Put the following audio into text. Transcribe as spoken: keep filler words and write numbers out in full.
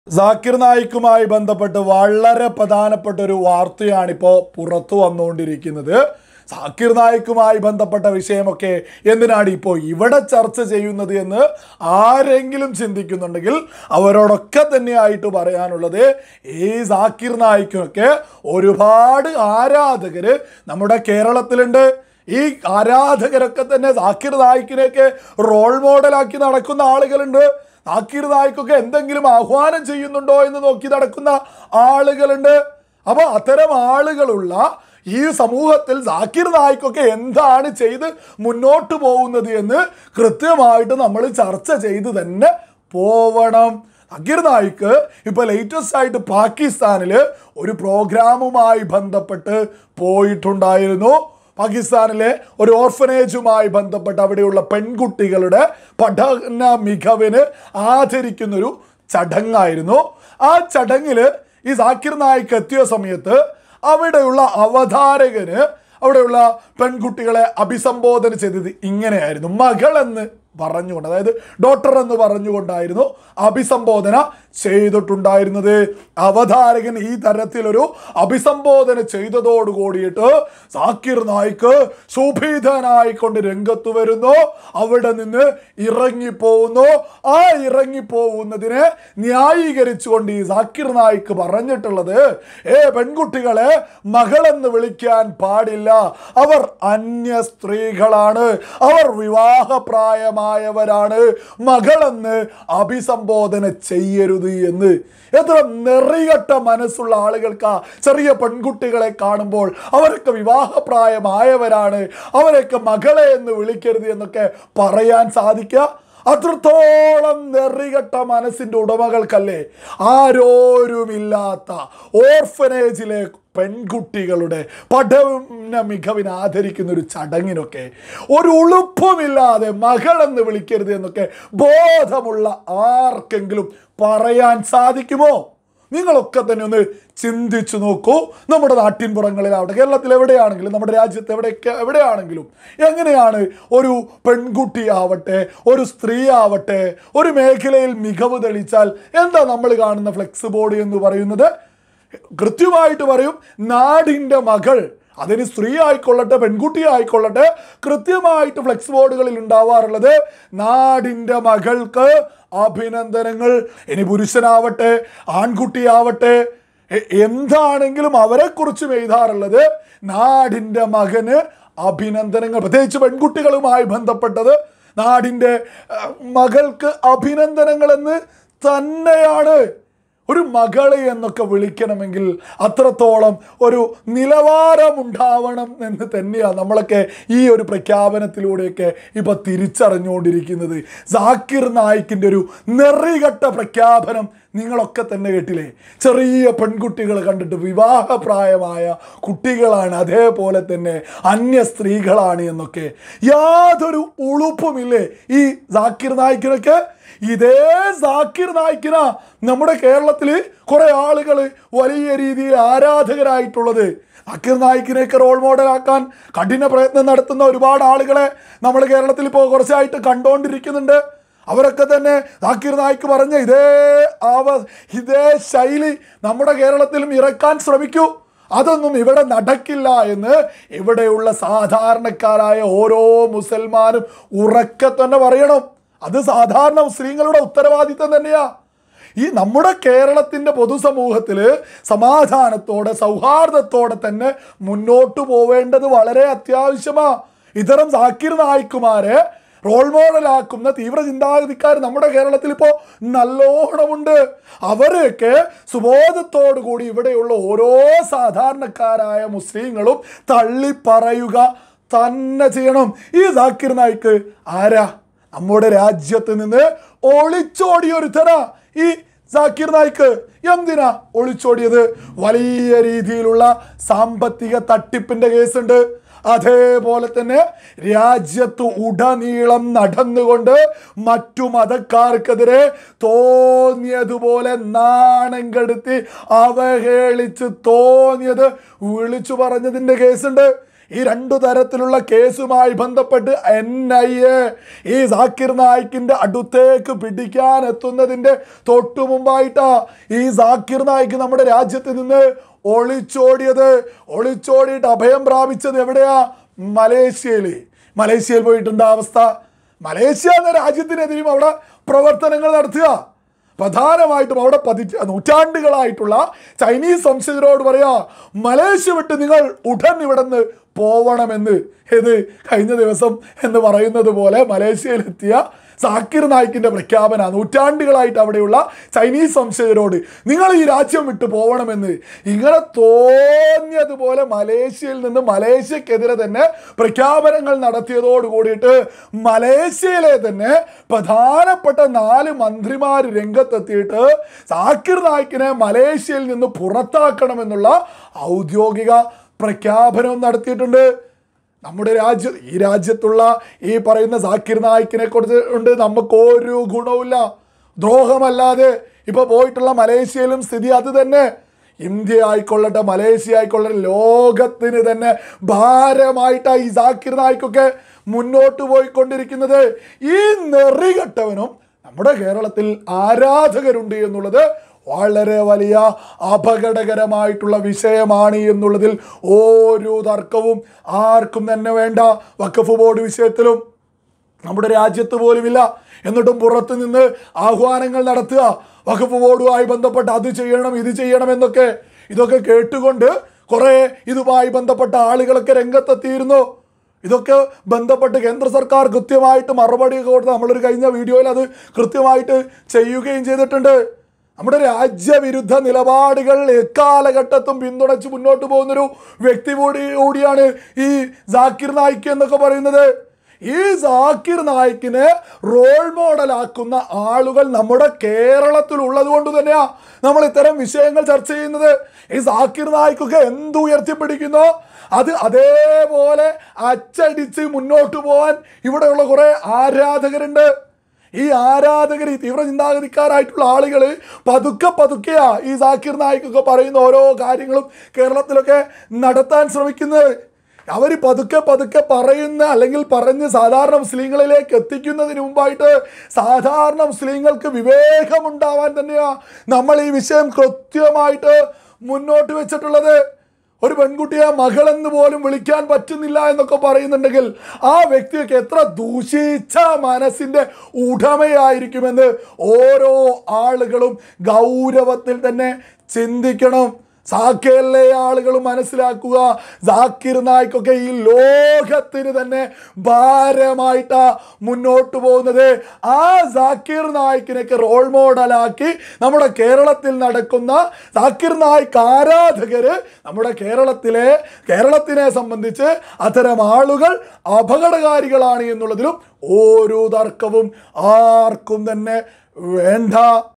സാക്കിർ നായിക്കുമായി ബന്ധപ്പെട്ട് വളരെ പ്രധാനപ്പെട്ട ഒരു വാർത്തയാണിപ്പോൾ പുറത്തു വന്നുകൊണ്ടിരിക്കുന്നത്. സാക്കിർ നായിക്കുമായി ബന്ധപ്പെട്ട വിഷയമൊക്കെ എന്തിനാണ് ഇപ്പോൾ ഇവിടെ ചർച്ച ചെയ്യുന്നത് എന്ന് ആരെങ്കിലും ചിന്തിക്കുന്നുണ്ടെങ്കിൽ അവരോടൊക്കെ തന്നെയായിട്ട് പറയാനുള്ളത്, ഈ സാക്കിർ നായിക്കിനൊക്കെ ഒരുപാട് ആരാധകർ നമ്മുടെ കേരളത്തിലുണ്ട്. ഈ ആരാധകരൊക്കെ തന്നെ സാക്കിർ നായിക്കിനെയൊക്കെ റോൾ മോഡലാക്കി നടക്കുന്ന ആളുകളുണ്ട്. സാക്കിർ നായിക്കൊക്കെ എന്തെങ്കിലും ആഹ്വാനം ചെയ്യുന്നുണ്ടോ എന്ന് നോക്കി നടക്കുന്ന ആളുകളുണ്ട്. അപ്പോൾ അത്തരം ആളുകളുള്ള ഈ സമൂഹത്തിൽ സാക്കിർ നായിക്കൊക്കെ എന്താണ് ചെയ്ത് മുന്നോട്ട് പോകുന്നത് എന്ന് കൃത്യമായിട്ട് നമ്മൾ ചർച്ച ചെയ്ത് തന്നെ പോവണം. സാക്കിർ നായിക്ക് ഇപ്പോൾ ലേറ്റസ്റ്റ് ആയിട്ട് പാകിസ്ഥാനിൽ ഒരു പ്രോഗ്രാമുമായി ബന്ധപ്പെട്ട് പോയിട്ടുണ്ടായിരുന്നു. പാകിസ്ഥാനിലെ ഒരു ഓർഫനേജുമായി ബന്ധപ്പെട്ട് അവിടെയുള്ള പെൺകുട്ടികളുടെ പഠന മികവിന് ആദരിക്കുന്നൊരു ചടങ്ങായിരുന്നു. ആ ചടങ്ങിൽ ഈ സാക്കിർ നായിക്ക് എത്തിയ സമയത്ത് അവിടെയുള്ള അവതാരകന് അവിടെയുള്ള പെൺകുട്ടികളെ അഭിസംബോധന ചെയ്തത് ഇങ്ങനെയായിരുന്നു. മകൾ എന്ന് പറഞ്ഞുകൊണ്ട്, അതായത് ഡോക്ടർ എന്ന് പറഞ്ഞുകൊണ്ടായിരുന്നു അഭിസംബോധന ചെയ്തിട്ടുണ്ടായിരുന്നത്. അവതാരകൻ ഈ തരത്തിലൊരു അഭിസംബോധന ചെയ്തതോടു കൂടിയിട്ട് സാക്കിർ നായിക്ക് സുഭീതനായിക്കൊണ്ട് രംഗത്ത് വരുന്നു. അവിടെ നിന്ന് ഇറങ്ങിപ്പോകുന്നു. ആ ഇറങ്ങിപ്പോകുന്നതിനെ ന്യായീകരിച്ചുകൊണ്ട് ഈ സാക്കിർ നായിക്ക് പറഞ്ഞിട്ടുള്ളത്, ഏ പെൺകുട്ടികളെ മകളെന്ന് വിളിക്കാൻ പാടില്ല, അവർ അന്യ സ്ത്രീകളാണ്, അവർ വിവാഹപ്രായമായവരാണ്, മകളെന്ന് അഭിസംബോധന ചെയ്യരുത് എന്ന്. എത്ര നെറികെട്ട മനസ്സുള്ള ആളുകൾക്ക് ചെറിയ പെൺകുട്ടികളെ കാണുമ്പോൾ അവരൊക്കെ വിവാഹപ്രായമായവരാണ്, അവരൊക്കെ മകളെ എന്ന് വിളിക്കരുത് എന്നൊക്കെ പറയാൻ സാധിക്കുക? അത്രത്തോളം നെറികെട്ട മനസ്സിൻ്റെ ഉടമകൾക്കല്ലേ ആരോരുമില്ലാത്ത ഓർഫനേജിലെ പെൺകുട്ടികളുടെ പഠന മികവിനെ ആദരിക്കുന്ന ഒരു ചടങ്ങിനൊക്കെ ഒരു ഉളുപ്പുമില്ലാതെ മകളെന്ന് വിളിക്കരുത് എന്നൊക്കെ ബോധമുള്ള ആർക്കെങ്കിലും പറയാൻ സാധിക്കുമോ? നിങ്ങളൊക്കെ തന്നെ ഒന്ന് ചിന്തിച്ചു നോക്കൂ. നമ്മുടെ നാട്ടിൻപുറങ്ങളിലാവട്ടെ, കേരളത്തിൽ എവിടെയാണെങ്കിലും, നമ്മുടെ രാജ്യത്ത് എവിടെയൊക്കെ എവിടെയാണെങ്കിലും എങ്ങനെയാണ് ഒരു പെൺകുട്ടിയാവട്ടെ, ഒരു സ്ത്രീ ആവട്ടെ, ഒരു മേഖലയിൽ മികവ് തെളിയിച്ചാൽ എന്താ നമ്മൾ കാണുന്ന ഫ്ലെക്സ് ബോർഡ് എന്ന് പറയുന്നത്? കൃത്യമായിട്ട് പറയും, നാടിൻ്റെ മകൾ. അതിന് സ്ത്രീ ആയിക്കൊള്ളട്ടെ പെൺകുട്ടി ആയിക്കൊള്ളട്ടെ, കൃത്യമായിട്ട് ഫ്ലെക്സ് ബോർഡുകളിൽ ഉണ്ടാവാറുള്ളത് നാടിൻ്റെ മകൾക്ക് അഭിനന്ദനങ്ങൾ. ഇനി പുരുഷനാവട്ടെ ആൺകുട്ടിയാവട്ടെ എന്താണെങ്കിലും അവരെക്കുറിച്ചും എഴുതാറുള്ളത് നാടിൻ്റെ മകന് അഭിനന്ദനങ്ങൾ. പ്രത്യേകിച്ച് പെൺകുട്ടികളുമായി ബന്ധപ്പെട്ടത് നാടിൻ്റെ മകൾക്ക് അഭിനന്ദനങ്ങൾ എന്ന് തന്നെയാണ്. ഒരു മകളെ എന്നൊക്കെ വിളിക്കണമെങ്കിൽ അത്രത്തോളം ഒരു നിലവാരമുണ്ടാവണം എന്ന് തന്നെയാണ് നമ്മളൊക്കെ ഈ ഒരു പ്രഖ്യാപനത്തിലൂടെയൊക്കെ ഇപ്പോൾ തിരിച്ചറിഞ്ഞുകൊണ്ടിരിക്കുന്നത്. സാക്കിർ നായിക്കിൻ്റെ ഒരു നെറികെട്ട പ്രഖ്യാപനം നിങ്ങളൊക്കെ തന്നെ കേട്ടില്ലേ? ചെറിയ പെൺകുട്ടികൾ കണ്ടിട്ട് വിവാഹപ്രായമായ കുട്ടികളാണ്, അതേപോലെ തന്നെ അന്യ സ്ത്രീകളാണ് എന്നൊക്കെ യാതൊരു ഉളുപ്പുമില്ലേ ഈ സാക്കിർ നായിക്കിനൊക്കെ? ഇതേ സാക്കിർ നായിക്കിന നമ്മുടെ കേരളത്തിൽ കുറെ ആളുകൾ വലിയ രീതിയിൽ ആരാധകരായിട്ടുള്ളത്. സാക്കിർ നായിക്കിനെയൊക്കെ റോൾ മോഡലാക്കാൻ കഠിന പ്രയത്നം നടത്തുന്ന ഒരുപാട് ആളുകളെ നമ്മൾ കേരളത്തിൽ ഇപ്പോൾ കുറച്ചായിട്ട് കണ്ടുകൊണ്ടിരിക്കുന്നുണ്ട്. അവരൊക്കെ തന്നെ സാക്കിർ നായിക്ക് പറഞ്ഞ ഇതേ ആവ ഇതേ ശൈലി നമ്മുടെ കേരളത്തിലും ഇറക്കാൻ ശ്രമിക്കൂ. അതൊന്നും ഇവിടെ നടക്കില്ല എന്ന് ഇവിടെയുള്ള സാധാരണക്കാരായ ഓരോ മുസൽമാനും ഉറക്കെ തന്നെ പറയണം. അത് സാധാരണ മുസ്ലിങ്ങളുടെ ഉത്തരവാദിത്തം തന്നെയാ. ഈ നമ്മുടെ കേരളത്തിൻ്റെ പൊതുസമൂഹത്തിൽ സമാധാനത്തോടെ സൗഹാർദ്ദത്തോടെ തന്നെ മുന്നോട്ട് പോവേണ്ടത് വളരെ അത്യാവശ്യമാണ്. ഇത്തരം സാക്കിർ നായിക്കുമാരെ റോൾ മോഡലാക്കുന്ന തീവ്ര ചിന്താഗതിക്കാർ നമ്മുടെ കേരളത്തിൽ ഇപ്പോൾ നല്ലോണമുണ്ട്. അവരെയൊക്കെ സുബോധത്തോടു കൂടി ഇവിടെയുള്ള ഓരോ സാധാരണക്കാരായ മുസ്ലിങ്ങളും തള്ളിപ്പറയുക തന്നെ ചെയ്യണം. ഈ സാക്കിർ നായിക്ക് ആരാ? നമ്മുടെ രാജ്യത്ത് നിന്ന് ഒളിച്ചോടിയൊരുത്തനാ ഈ സാക്കിർ നായിക്ക്. എന്തിനാ ഒളിച്ചോടിയത്? വലിയ രീതിയിലുള്ള സാമ്പത്തിക തട്ടിപ്പിന്റെ കേസുണ്ട്. അതേപോലെ തന്നെ രാജ്യത്ത് ഉടനീളം നടന്നുകൊണ്ട് മറ്റു മതക്കാർക്കെതിരെ തോന്നിയതുപോലെ നാണം കെടുത്തി അവഹേളിച്ച് തോന്നിയത് വിളിച്ചു പറഞ്ഞതിൻ്റെ കേസുണ്ട്. ഈ രണ്ടു തരത്തിലുള്ള കേസുമായി ബന്ധപ്പെട്ട് എൻ ഐ എ ഈ സാക്കിർ നായിക്കിന്റെ അടുത്തേക്ക് പിടിക്കാൻ എത്തുന്നതിന്റെ തൊട്ടു മുമ്പായിട്ടാ ഈ സാക്കിർ നായിക്ക് നമ്മുടെ രാജ്യത്ത് നിന്ന് ഒളിച്ചോടിയത്. ഒളിച്ചോടിയിട്ട് അഭയം പ്രാപിച്ചത് എവിടെയാ? മലേഷ്യയില്. മലേഷ്യയിൽ പോയിട്ടുണ്ട് അവസ്ഥ. മലേഷ്യ എന്ന രാജ്യത്തിനെതിരെയും അവിടെ പ്രവർത്തനങ്ങൾ നടത്തുക. പ്രധാനമായിട്ടും അവിടെ പതി നൂറ്റാണ്ടുകളായിട്ടുള്ള ചൈനീസ് വംശജരോട് പറയാ, മലേഷ്യ വിട്ട് നിങ്ങൾ ഉടൻ ഇവിടെ നിന്ന് പോവണമെന്ന്. ഇത് കഴിഞ്ഞ ദിവസം എന്ന് പറയുന്നത് പോലെ മലേഷ്യയിലെത്തിയ സാക്കിർ നായിക്കിന്റെ പ്രഖ്യാപന നൂറ്റാണ്ടുകളായിട്ട് അവിടെയുള്ള ചൈനീസ് വംശജരോട് നിങ്ങൾ ഈ രാജ്യം വിട്ടു പോകണമെന്ന്. ഇങ്ങനെ തോന്നിയതുപോലെ മലേഷ്യയിൽ നിന്ന് മലേഷ്യക്കെതിരെ തന്നെ പ്രഖ്യാപനങ്ങൾ നടത്തിയതോട് കൂടിയിട്ട് മലേഷ്യയിലെ തന്നെ പ്രധാനപ്പെട്ട നാല് മന്ത്രിമാർ രംഗത്തെത്തിയിട്ട് സാക്കിർ നായിക്കിനെ മലേഷ്യയിൽ നിന്ന് പുറത്താക്കണമെന്നുള്ള ഔദ്യോഗിക പ്രഖ്യാപനവും നടത്തിയിട്ടുണ്ട്. നമ്മുടെ രാജ്യ ഈ രാജ്യത്തുള്ള ഈ പറയുന്ന സാക്കിർ നായിക്കിനെ കുറിച്ച് ഉണ്ട് നമുക്കൊരു ഗുണവുമില്ല, ദ്രോഹമല്ലാതെ. ഇപ്പോൾ പോയിട്ടുള്ള മലേഷ്യയിലും സ്ഥിതി അത് തന്നെ. ഇന്ത്യ ആയിക്കൊള്ളട്ടെ മലേഷ്യ ആയിക്കൊള്ളട്ടെ ലോകത്തിന് തന്നെ ഭാരമായിട്ടാണ് ഈ സാക്കിർ നായിക്കൊക്കെ മുന്നോട്ട് പോയിക്കൊണ്ടിരിക്കുന്നത്. ഈ നെറികെട്ടവനും നമ്മുടെ കേരളത്തിൽ ആരാധകരുണ്ട് എന്നുള്ളത് വളരെ വലിയ അപകടകരമായിട്ടുള്ള വിഷയമാണ് എന്നുള്ളതിൽ ഓരോ തർക്കവും ആർക്കും തന്നെ വേണ്ട. വഖഫ് ബോർഡ് വിഷയത്തിലും നമ്മുടെ രാജ്യത്ത് പോലുമില്ല, എന്നിട്ടും പുറത്തു നിന്ന് ആഹ്വാനങ്ങൾ നടത്തുക, വഖഫ് ബോർഡുമായി ബന്ധപ്പെട്ട് അത് ചെയ്യണം ഇത് ചെയ്യണം എന്നൊക്കെ. ഇതൊക്കെ കേട്ടുകൊണ്ട് കുറേ ഇതുമായി ബന്ധപ്പെട്ട ആളുകളൊക്കെ രംഗത്തെത്തിയിരുന്നു. ഇതൊക്കെ ബന്ധപ്പെട്ട് കേന്ദ്ര സർക്കാർ കൃത്യമായിട്ട് മറുപടി കൊടുത്ത് നമ്മളൊരു കഴിഞ്ഞ വീഡിയോയിൽ അത് കൃത്യമായിട്ട് ചെയ്യുകയും ചെയ്തിട്ടുണ്ട്. നമ്മുടെ രാജ്യവിരുദ്ധ നിലപാടുകൾ എക്കാലഘട്ടത്തും പിന്തുണച്ച് മുന്നോട്ട് പോകുന്നൊരു വ്യക്തി കൂടി കൂടിയാണ് ഈ സാക്കിർ നായിക്ക് എന്നൊക്കെ പറയുന്നത്. ഈ സാക്കിർ നായിക്കിനെ റോൾ മോഡലാക്കുന്ന ആളുകൾ നമ്മുടെ കേരളത്തിൽ ഉള്ളത് കൊണ്ട് തന്നെയാ നമ്മൾ ഇത്തരം വിഷയങ്ങൾ ചർച്ച ചെയ്യുന്നത്. ഈ സാക്കിർ നായിക്കൊക്കെ എന്ത് ഉയർത്തിപ്പിടിക്കുന്നോ അത് അതേപോലെ അച്ചടിച്ച് മുന്നോട്ട് പോകാൻ ഇവിടെയുള്ള കുറേ ആരാധകരുണ്ട്. ഈ ആരാധകർ ഈ തീവ്ര ചിന്താഗതിക്കാരായിട്ടുള്ള ആളുകൾ പതുക്കെ പതുക്കെയാ ഈ സാക്കിർ നായിക്കൊക്കെ പറയുന്ന ഓരോ കാര്യങ്ങളും കേരളത്തിലൊക്കെ നടത്താൻ ശ്രമിക്കുന്നത്. അവർ പതുക്കെ പതുക്കെ പറയുന്ന അല്ലെങ്കിൽ പറഞ്ഞ് സാധാരണ മുസ്ലിങ്ങളിലേക്ക് എത്തിക്കുന്നതിന് മുമ്പായിട്ട് സാധാരണ മുസ്ലിങ്ങൾക്ക് വിവേകമുണ്ടാവാൻ തന്നെയാണ് നമ്മൾ ഈ വിഷയം കൃത്യമായിട്ട് മുന്നോട്ട് വെച്ചിട്ടുള്ളത്. ഒരു പെൺകുട്ടിയെ മകളെന്ന് പോലും വിളിക്കാൻ പറ്റുന്നില്ല എന്നൊക്കെ പറയുന്നുണ്ടെങ്കിൽ ആ വ്യക്തിയൊക്കെ എത്ര ദൂഷിച്ച മനസ്സിൻ്റെ ഉടമയായിരിക്കുമെന്ന് ഓരോ ആളുകളും ഗൗരവത്തിൽ തന്നെ ചിന്തിക്കണം. സാക്കേലിലെ ആളുകൾ മനസ്സിലാക്കുക, സാക്കിർ നായിക്കൊക്കെ ഈ ലോകത്തിന് തന്നെ ഭാരമായിട്ടാ മുന്നോട്ട് പോകുന്നത്. ആ സാക്കിർ നായിക്കിനൊക്കെ റോൾ മോഡലാക്കി നമ്മുടെ കേരളത്തിൽ നടക്കുന്ന സാക്കിർ നായിക്ക് ആരാധകര് നമ്മുടെ കേരളത്തിലെ കേരളത്തിനെ സംബന്ധിച്ച് അത്തരം ആളുകൾ അപകടകാരികളാണ് എന്നുള്ളതിലും ഓരോ തർക്കവും ആർക്കും തന്നെ വേണ്ട.